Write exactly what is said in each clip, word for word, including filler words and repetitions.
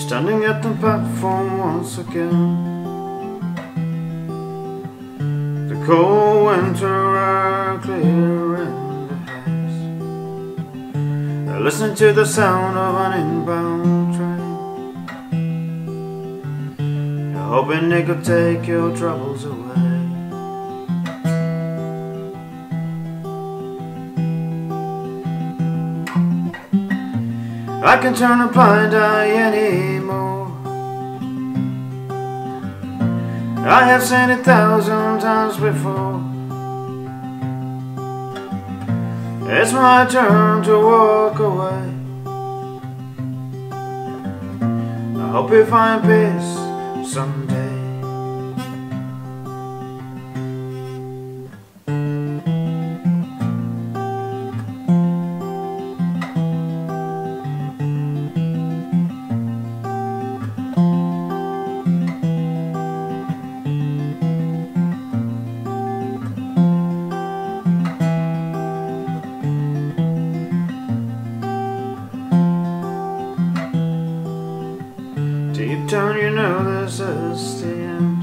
standing at the platform once again. The cold winter air clearing the haze, listening to the sound of an inbound train, hoping it could take your troubles away. I can turn a blind eye anymore. I have seen it thousand times before. It's my turn to walk away. I hope you find peace someday. Deep down you know this is the end.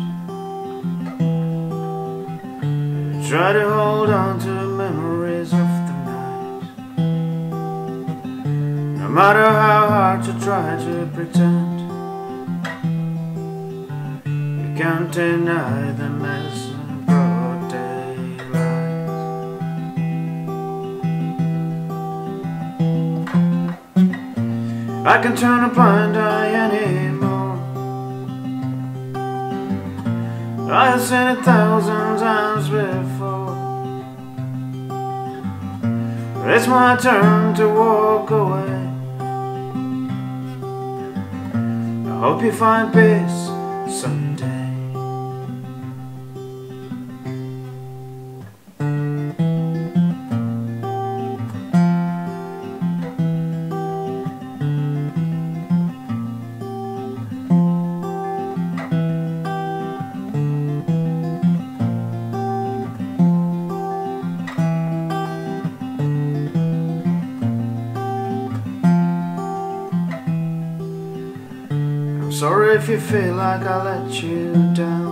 You try to hold on to memories of the night, no matter how hard you try to pretend. You can't deny the mess in broad daylight. I can turn a blind eye anymore. I have seen it thousand times before. It's my turn to walk away. I hope you find peace someday. I'm sorry if you feel like I let you down.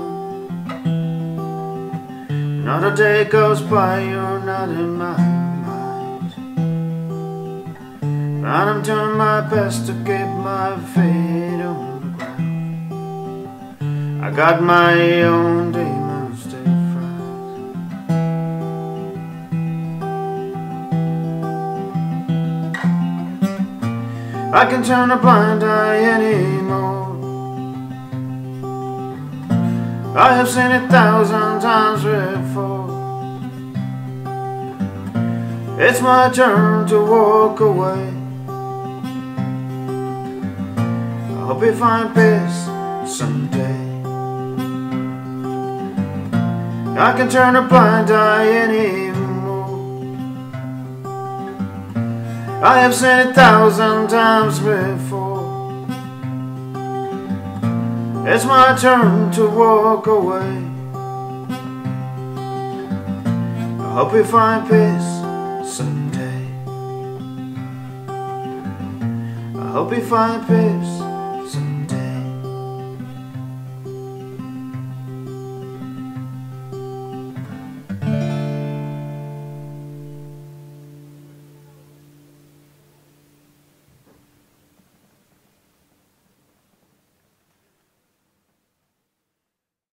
Another day goes by, you're not in my mind, and I'm doing my best to keep my feet on the ground. I got my own demons to fight. I can turn a blind eye anymore. I have seen it thousand times before. It's my turn to walk away. I hope you find peace someday. I can turn a blind eye anymore. I have seen it thousand times before. It's my turn to walk away. I hope you find peace someday. I hope you find peace